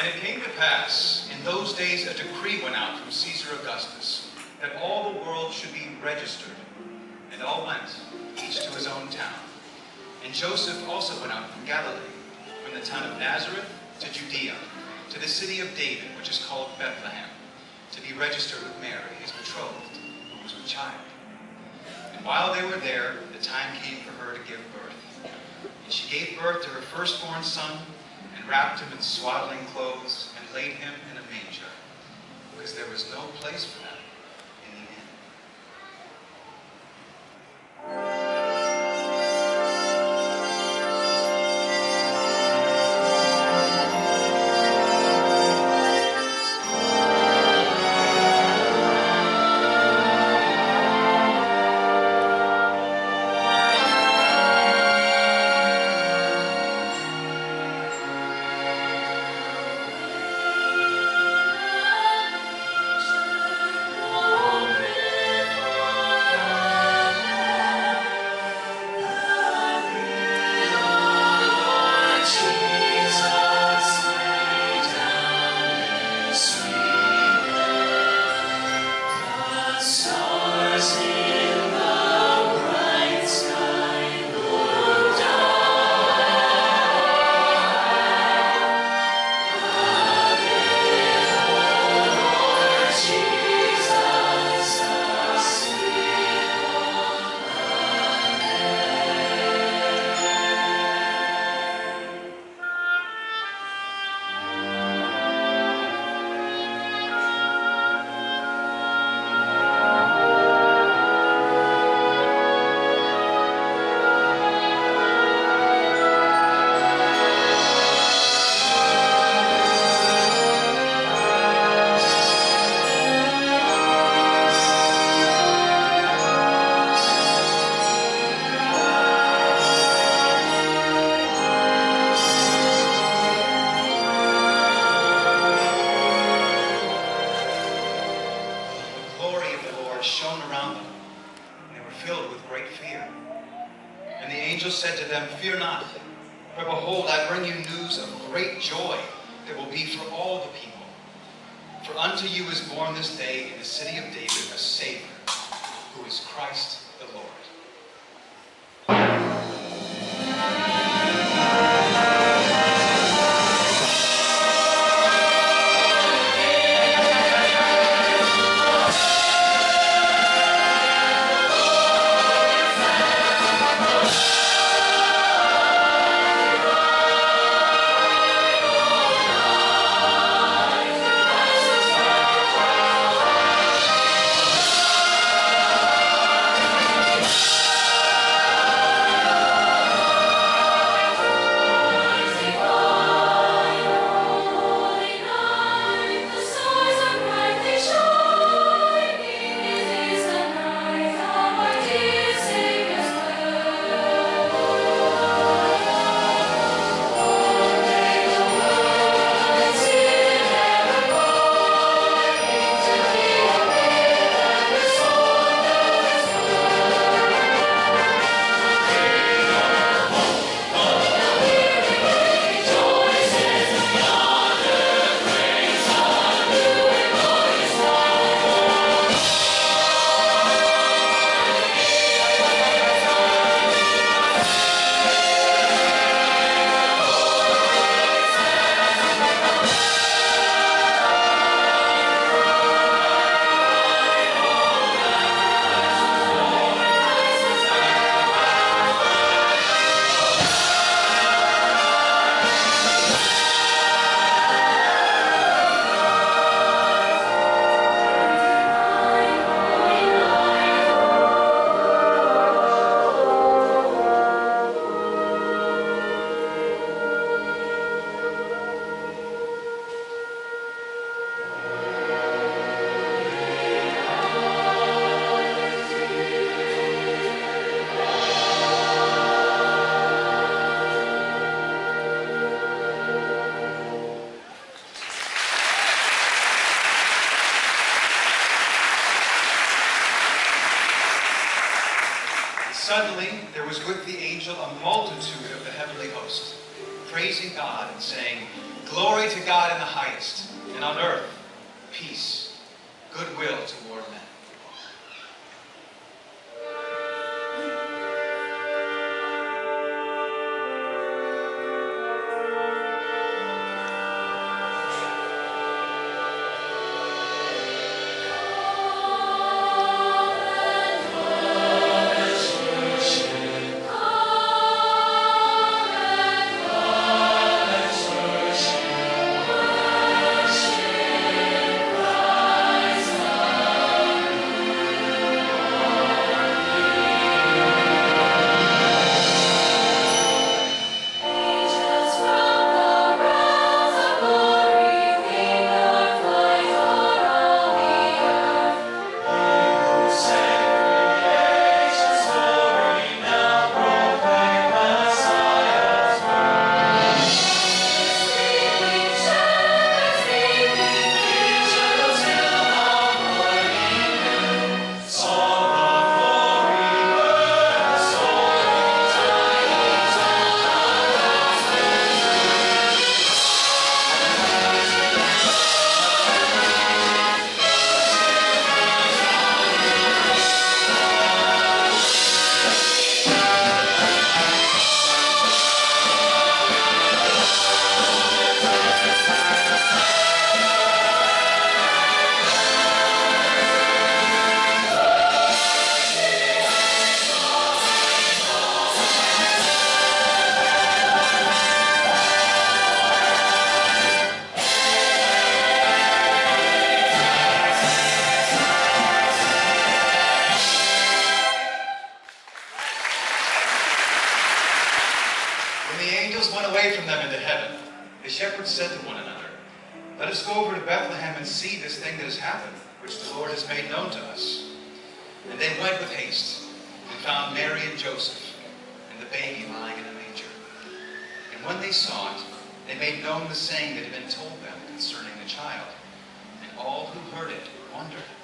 it came to pass, in those days a decree went out from Caesar Augustus, that all the world should be registered. And all went, each to his own town. And Joseph also went out from Galilee, from the town of Nazareth to Judea, to the city of David, which is called Bethlehem, to be registered with Mary, his betrothed, who was with child. And while they were there, the time came for her to give birth. And she gave birth to her firstborn son, and wrapped him in swaddling clothes, and laid him in a manger, because there was no place for them in the inn. Said to them, "Fear not, for behold, I bring you news of great joy that will be for all the people. For unto you is born this day in the city of David a Savior, who is Christ the Lord." Suddenly there was with the angel a multitude of the heavenly host, praising God and saying, "Glory to God in the highest, and on earth, peace, goodwill toward men." When the angels went away from them into heaven, the shepherds said to one another, "Let us go over to Bethlehem and see this thing that has happened, which the Lord has made known to us." And they went with haste and found Mary and Joseph and the baby lying in a manger. And when they saw it, they made known the saying that had been told them concerning the child. And all who heard it wondered.